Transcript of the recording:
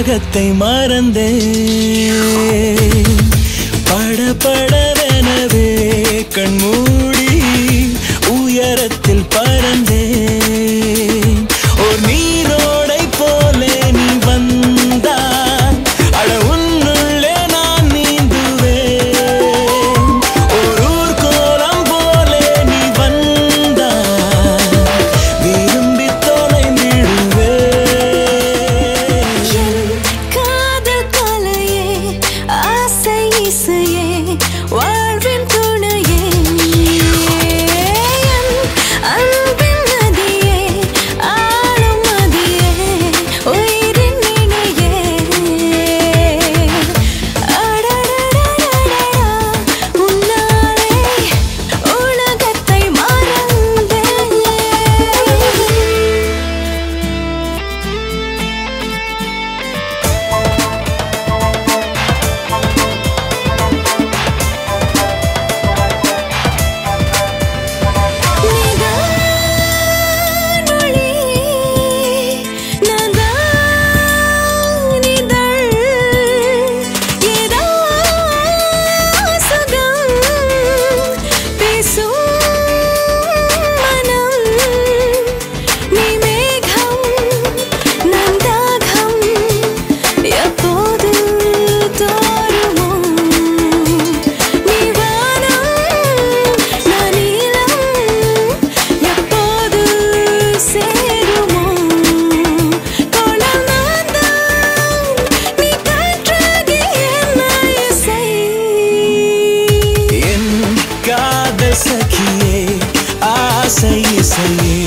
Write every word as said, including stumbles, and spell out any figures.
உலகத்தை மறந்தேன். படபடவெனவே கண்மூடி உயரத்தில் பறந்தேன். ஒரு நீரோடை போலே நீ வந்தாய், அட உன்னுள்ளே நான் நீந்துவேன். ஒரு ஊர்கோலம் போலே நீ வந்தாய், விரும்பி தொலைந்திடுவேன். காதல் கலையே, ஆசை இசையே, வாழ்வின் துணையே, அன்பின் நதியே, ஆளும் மதியே, உயிரின் இணையே. அடடடடடடா, உன்னாலே உலகத்தை மறந்தேன். சகியே, ஆசை இசையே,